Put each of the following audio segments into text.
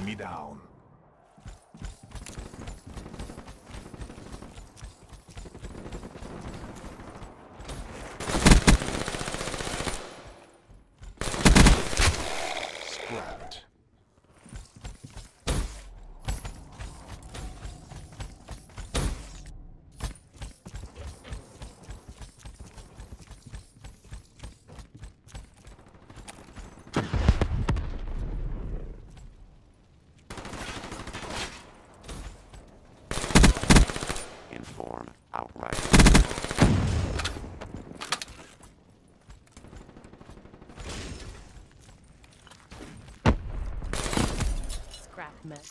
Enemy down. Scrapped. Inform outright. Scrap mess.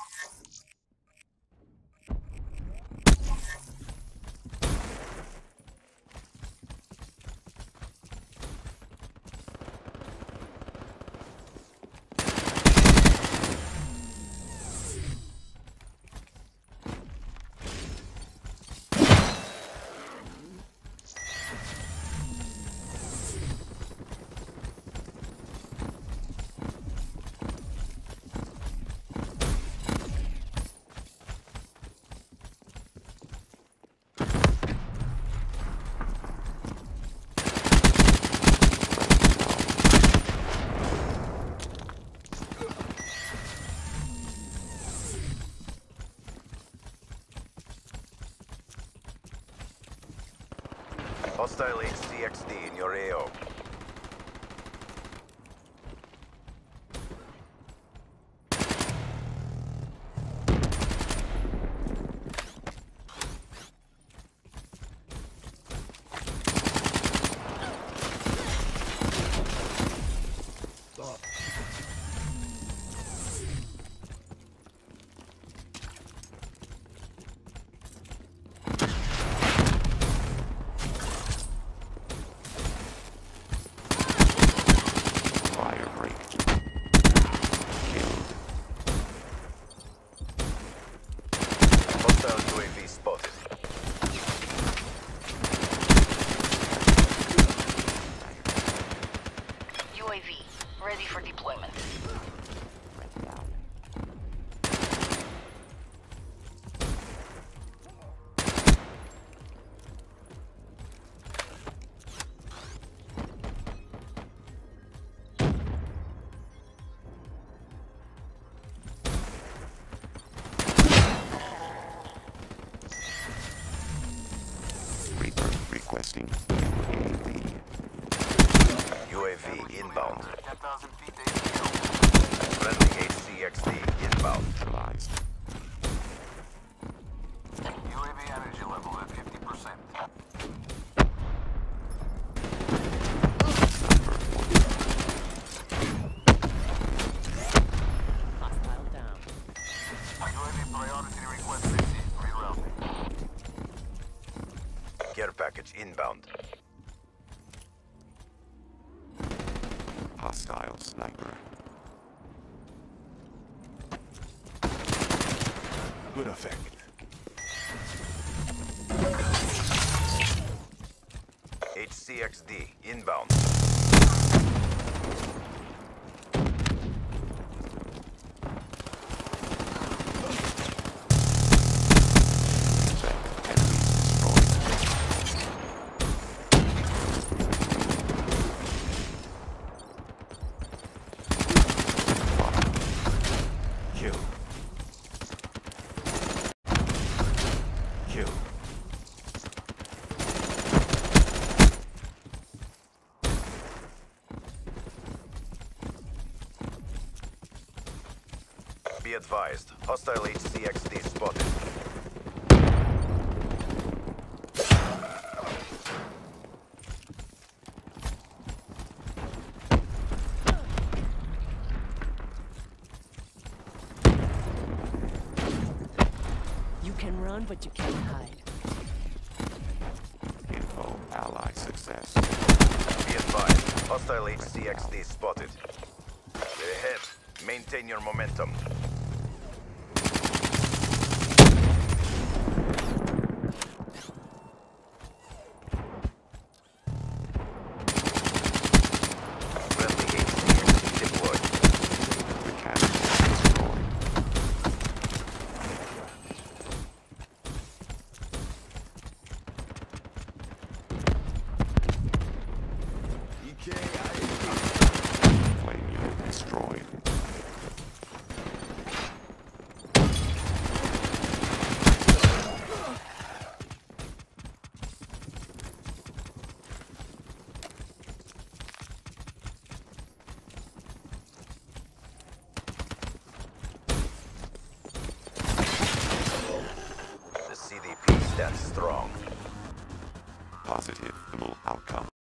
Hostile HCXD in your AO. Fire break. Killed. Hostile UAV spotted. UAV, ready for deployment. Red down. Reaper requesting UAV. UAV inbound. 10,000 feet ATO. Friendly HCXD inbound. Neutralized. UAV energy level at 50%. Hostile down. UAV priority request received. Rerouting. Care package inbound. Hostile sniper. Good effect. HCXD inbound. Enemies destroyed. Kill. Kill. Be advised. Hostile HCXD spotted. You can run, but you can't hide. Info ally success. Be advised. Hostile HCXD spotted. They're ahead. Maintain your momentum. Friendly HCXD deployed. Mechanics destroyed. Stand strong.